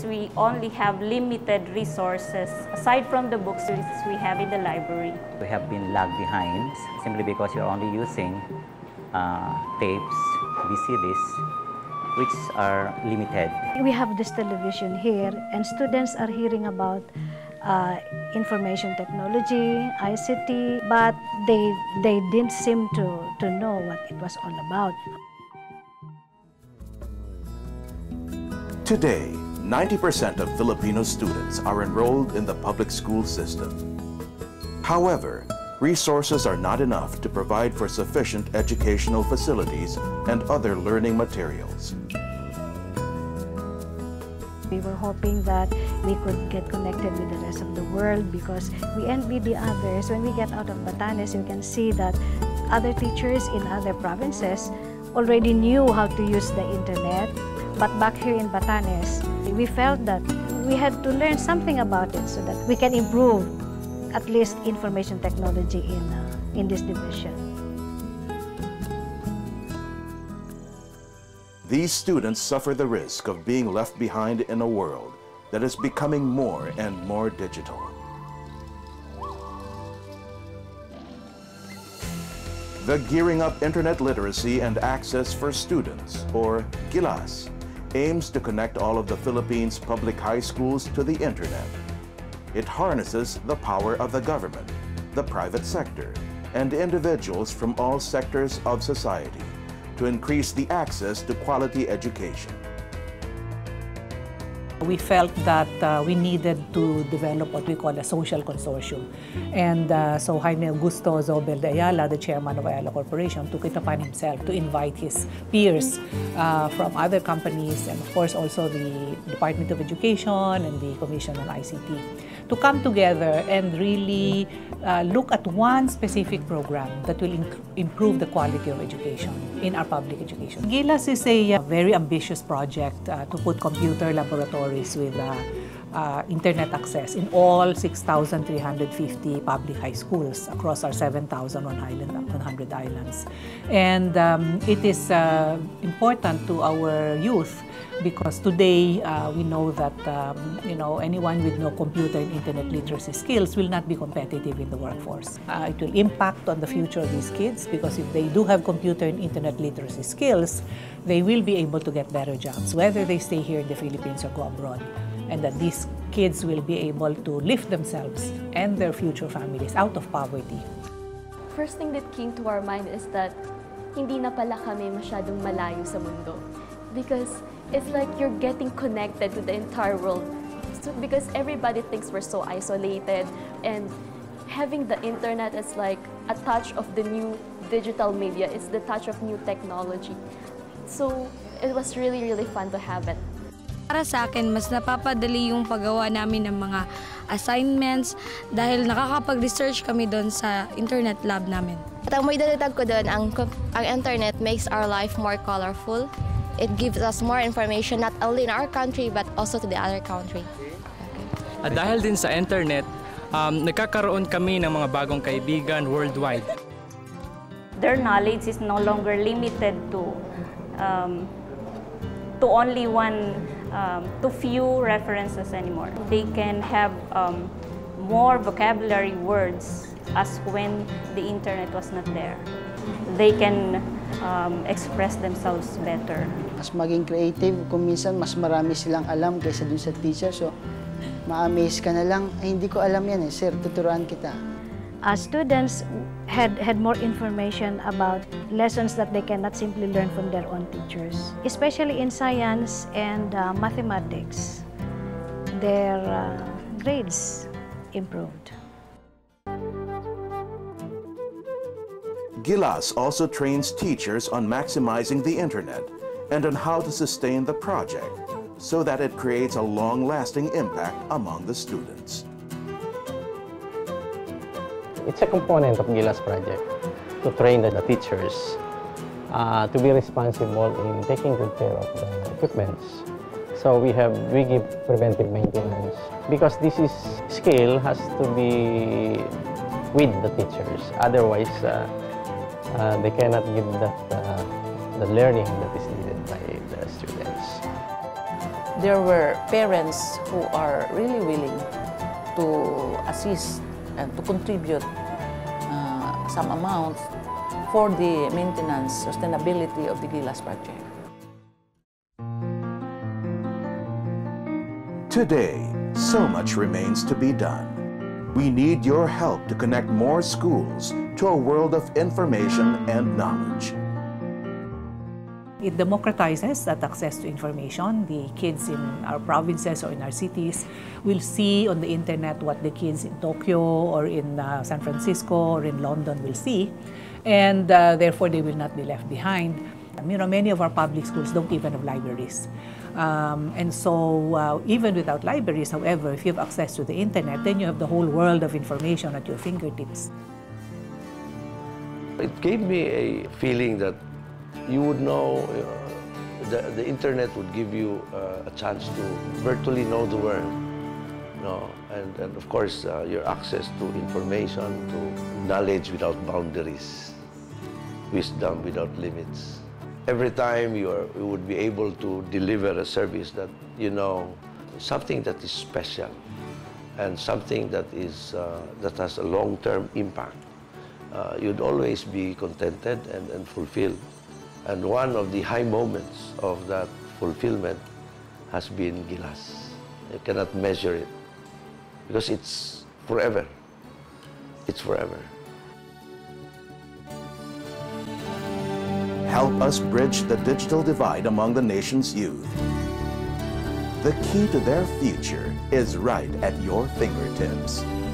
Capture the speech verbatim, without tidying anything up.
we only have limited resources aside from the books we have in the library. We have been lagged behind simply because you're only using uh, tapes, V C Ds, which are limited. We have this television here, and students are hearing about uh, information technology, I C T, but they, they didn't seem to, to know what it was all about. Today, ninety percent of Filipino students are enrolled in the public school system. However, resources are not enough to provide for sufficient educational facilities and other learning materials. We were hoping that we could get connected with the rest of the world because we envy the others. When we get out of Batanes, you can see that other teachers in other provinces already knew how to use the internet. But back here in Batanes, we felt that we had to learn something about it so that we can improve at least information technology in, uh, in this division. These students suffer the risk of being left behind in a world that is becoming more and more digital. The Gearing Up Internet Literacy and Access for Students, or GILAS, aims to connect all of the Philippines' public high schools to the internet. It harnesses the power of the government, the private sector, and individuals from all sectors of society to increase the access to quality education. We felt that uh, we needed to develop what we call a social consortium. And uh, so Jaime Augusto Zobel de Ayala, the chairman of Ayala Corporation, took it upon himself to invite his peers uh, from other companies and of course also the Department of Education and the Commission on I C T to come together and really uh, look at one specific program that will improve the quality of education in our public education. GILAS is a uh, very ambitious project uh, to put computer laboratories with uh, uh, internet access in all six thousand three hundred fifty public high schools across our seven thousand one hundred islands. And um, it is uh, important to our youth because today uh, we know that um, you know, anyone with no computer and internet literacy skills will not be competitive in the workforce. Uh, it will impact on the future of these kids because if they do have computer and internet literacy skills, they will be able to get better jobs, whether they stay here in the Philippines or go abroad, and that these kids will be able to lift themselves and their future families out of poverty. First thing that came to our mind is that hindi na pala kami masyadong malayo sa mundo because it's like you're getting connected to the entire world so, because everybody thinks we're so isolated, and having the internet is like a touch of the new digital media. It's the touch of new technology. So it was really, really fun to have it. Para sa akin, mas napapadali yung paggawa namin ng mga assignments dahil nakakapag-research kami doon sa internet lab namin. At ang may dadagdag ko doon, ang, ang internet makes our life more colorful. It gives us more information not only in our country but also to the other country. Okay. At dahil din sa internet, um, nagkakaroon kami ng mga bagong kaibigan worldwide. Their knowledge is no longer limited to um, to only one, um, to few references anymore. They can have um, more vocabulary words as when the internet was not there. They can um, express themselves better. Mas maging creative, kung minsan mas marami silang alam kaysa dun sa teacher. So, ma-amaze ka na lang, ay hindi ko alam yan eh, sir, tuturuan kita. Uh, students had, had more information about lessons that they cannot simply learn from their own teachers. Especially in science and uh, mathematics, their uh, grades improved. GILAS also trains teachers on maximizing the internet and on how to sustain the project so that it creates a long-lasting impact among the students. It's a component of GILAS project to train the teachers uh, to be responsible in taking good care of the equipments. So we have, we give preventive maintenance because this is skill has to be with the teachers. Otherwise, uh, uh, they cannot give that uh, the learning that is needed by the students. there were parents who are really willing to assist and to contribute uh, some amounts for the maintenance, sustainability of the Gilas project. Today, so much remains to be done. We need your help to connect more schools to a world of information and knowledge. It democratizes that access to information. The kids in our provinces or in our cities will see on the internet what the kids in Tokyo or in uh, San Francisco or in London will see, and uh, therefore they will not be left behind. Um, you know, many of our public schools don't even have libraries. Um, and so uh, even without libraries, however, if you have access to the internet, then you have the whole world of information at your fingertips. It gave me a feeling that you would know, uh, the, the internet would give you uh, a chance to virtually know the world. You know, and, and of course, uh, your access to information, to knowledge without boundaries, wisdom without limits. Every time you, are, you would be able to deliver a service that, you know, something that is special and something that, is, uh, that has a long-term impact, uh, you'd always be contented and, and fulfilled. And one of the high moments of that fulfillment has been Gilas. You cannot measure it because it's forever. It's forever. Help us bridge the digital divide among the nation's youth. The key to their future is right at your fingertips.